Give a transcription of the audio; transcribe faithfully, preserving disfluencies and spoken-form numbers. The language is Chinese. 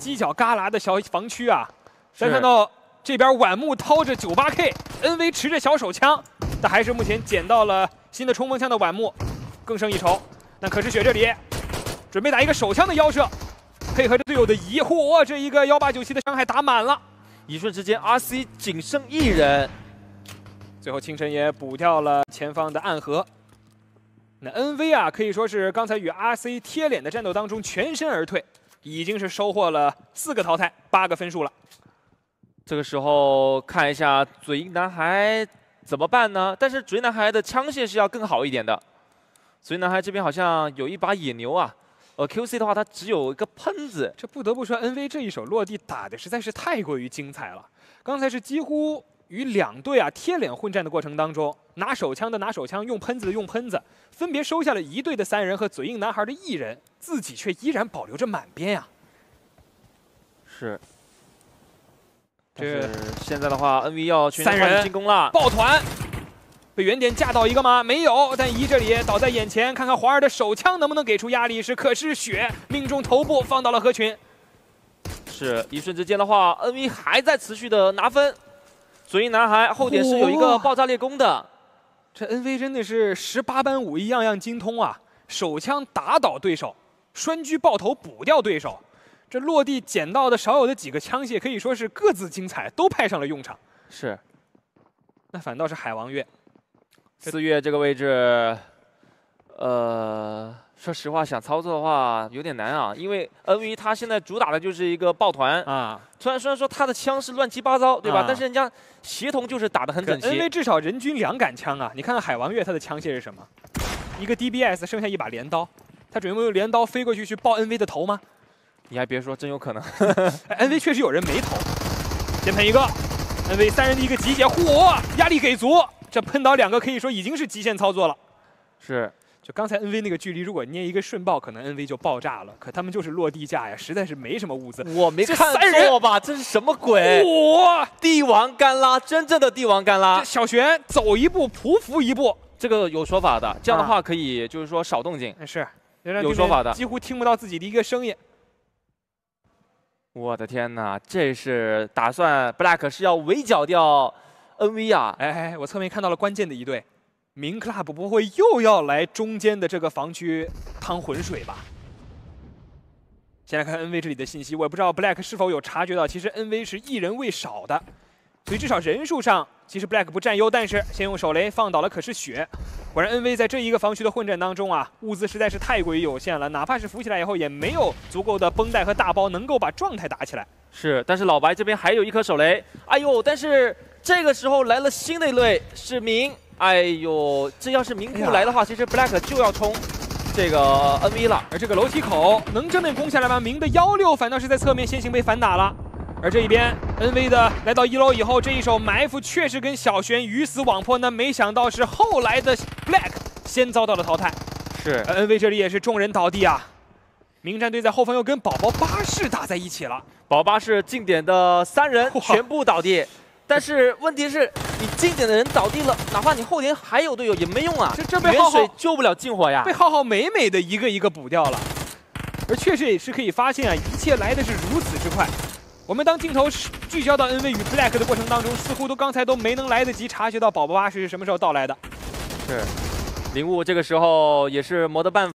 犄角旮旯的小防区啊。再看到这边晚木掏着 九八 K，N V 持着小手枪，但还是目前捡到了新的冲锋枪的晚木，更胜一筹。但可是雪这里准备打一个手枪的腰射，配合着队友的移，嚯，这一个幺八九七的伤害打满了。 一瞬之间 ，R C 仅剩一人。 最后清晨也补掉了前方的暗河。那 N V 啊，可以说是刚才与 R C 贴脸的战斗当中全身而退，已经是收获了四个淘汰，八个分数了。 这个时候看一下嘴硬男孩怎么办呢？但是嘴硬男孩的枪械是要更好一点的。嘴硬男孩这边好像有一把野牛啊，呃 ，Q C 的话他只有一个喷子。 这不得不说 ，N V 这一手落地打的实在是太过于精彩了。刚才是几乎与两队啊贴脸混战的过程当中，拿手枪的拿手枪，用喷子的用喷子，分别收下了一队的三人和嘴硬男孩的一人，自己却依然保留着满编呀、 啊。是。 这现在的话 ，N V 要全三人进攻了， 抱团，被原点架倒一个吗？没有，但一这里倒在眼前，看看华儿的手枪能不能给出压力。是，可是血命中头部，放到了河群。 是一瞬之间的话 ，N V 还在持续的拿分。嘴硬男孩后点是有一个爆炸猎弓的， 这 N V 真的是十八般武艺样样精通啊！手枪打倒对手，栓狙爆头补掉对手。这落地捡到的少有的几个枪械，可以说是各自精彩，都派上了用场。 是， 那反倒是海王月， 四月这个位置，呃，说实话，想操作的话有点难啊，因为 N V 他现在主打的就是一个抱团啊。虽然虽然说他的枪是乱七八糟，对吧？啊、但是人家协同就是打得很整齐。 N V 至少人均两杆枪啊！你看看海王月他的枪械是什么？一个 D B S， 剩下一把镰刀，他准备用镰刀飞过去去爆 N V 的头吗？ 你还别说，真有可能。 N V 确实有人没投，先喷一个 ，N V 三人的一个集结，嚯，压力给足，这喷倒两个可以说已经是极限操作了。 是， 就刚才 N V 那个距离，如果捏一个瞬爆，可能 N V 就爆炸了。可他们就是落地架呀，实在是没什么物资。 我没看错吧？这是什么鬼？ 哇， 帝王干拉，真正的帝王干拉。 小璇走一步，匍匐一步， 这个有说法的。这样的话可以，就是说少动静。 是， 有说法的， 几乎听不到自己的一个声音。 我的天哪，这是打算 Black 是要围剿掉 N V 啊！ 哎哎，我侧面看到了关键的一队，明 Club 不会又要来中间的这个防区趟浑水吧？先来看 N V 这里的信息，我也不知道 Black 是否有察觉到，其实 N V 是一人未少的，所以至少人数上其实 Black 不占优，但是先用手雷放倒了可是雪。果然 N V 在这一个防区的混战当中啊，物资实在是太过于有限了，哪怕是浮起来以后，也没有足够的绷带和大包能够把状态打起来。 是，但是老白这边还有一颗手雷，哎呦！但是这个时候来了新的一类是明，哎呦，这要是明不来的话，其实 Black 就要冲这个 N V 了。 而这个楼梯口能正面攻下来吗？明的幺六反倒是在侧面先行被反打了。而这一边 N V 的来到一楼以后，这一手埋伏确实跟小璇鱼死网破，那没想到是后来的 Black 先遭到了淘汰。 是 N V 这里也是众人倒地啊，明战队在后方又跟宝宝巴士打在一起了。 宝巴士近点的三人全部倒地，但是问题是你近点的人倒地了，哪怕你后点还有队友也没用啊， 这这被浩浩远水救不了近火呀， 被浩浩美美的一个一个补掉了。而确实也是可以发现啊，一切来的是如此之快。我们当镜头聚焦到 N V 与 Black 的过程当中，似乎都刚才都没能来得及察觉到宝宝巴士是什么时候到来的。 是，领悟这个时候也是磨得半。